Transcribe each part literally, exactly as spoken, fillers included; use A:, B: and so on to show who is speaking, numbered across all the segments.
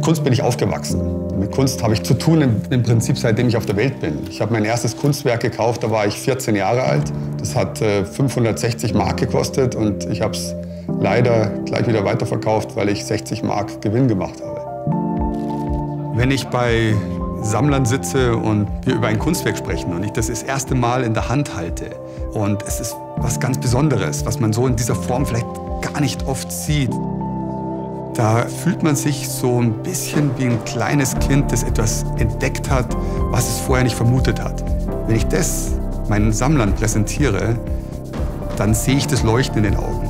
A: Mit Kunst bin ich aufgewachsen. Mit Kunst habe ich zu tun im, im Prinzip, seitdem ich auf der Welt bin. Ich habe mein erstes Kunstwerk gekauft, da war ich vierzehn Jahre alt. Das hat äh, fünfhundertsechzig Mark gekostet und ich habe es leider gleich wieder weiterverkauft, weil ich sechzig Mark Gewinn gemacht habe. Wenn ich bei Sammlern sitze und wir über ein Kunstwerk sprechen und ich das das erste Mal in der Hand halte und es ist was ganz Besonderes, was man so in dieser Form vielleicht gar nicht oft sieht, da fühlt man sich so ein bisschen wie ein kleines Kind, das etwas entdeckt hat, was es vorher nicht vermutet hat. Wenn ich das meinen Sammlern präsentiere, dann sehe ich das Leuchten in den Augen.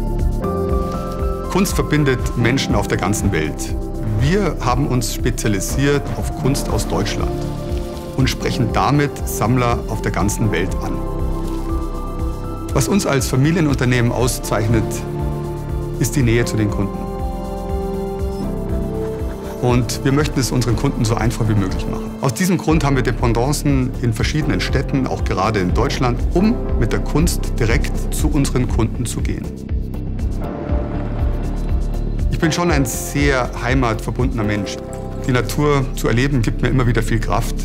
A: Kunst verbindet Menschen auf der ganzen Welt. Wir haben uns spezialisiert auf Kunst aus Deutschland und sprechen damit Sammler auf der ganzen Welt an. Was uns als Familienunternehmen auszeichnet, ist die Nähe zu den Kunden. Und wir möchten es unseren Kunden so einfach wie möglich machen. Aus diesem Grund haben wir Dependancen in verschiedenen Städten, auch gerade in Deutschland, um mit der Kunst direkt zu unseren Kunden zu gehen. Ich bin schon ein sehr heimatverbundener Mensch. Die Natur zu erleben gibt mir immer wieder viel Kraft.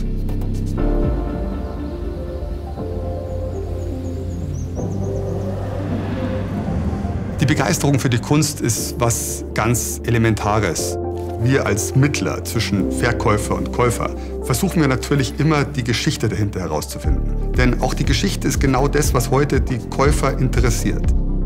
A: Die Begeisterung für die Kunst ist was ganz Elementares. Wir als Mittler zwischen Verkäufer und Käufer versuchen wir natürlich immer, die Geschichte dahinter herauszufinden. Denn auch die Geschichte ist genau das, was heute die Käufer interessiert.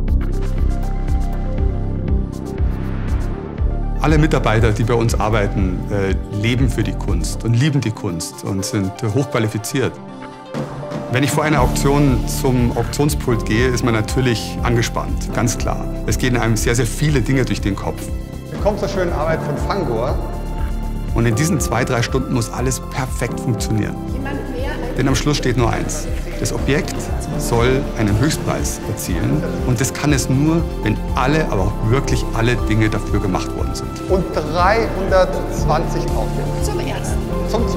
A: Alle Mitarbeiter, die bei uns arbeiten, äh, leben für die Kunst und lieben die Kunst und sind äh, hochqualifiziert. Wenn ich vor einer Auktion zum Auktionspult gehe, ist man natürlich angespannt, ganz klar. Es gehen einem sehr, sehr viele Dinge durch den Kopf. Willkommen zur schönen Arbeit von Fangor. Und in diesen zwei, drei Stunden muss alles perfekt funktionieren. Denn am Schluss steht nur eins. Das Objekt soll einen Höchstpreis erzielen. Und das kann es nur, wenn alle, aber auch wirklich alle Dinge dafür gemacht worden sind. Und dreihundertzwanzig draufgehen.
B: Zum ersten.
A: Zum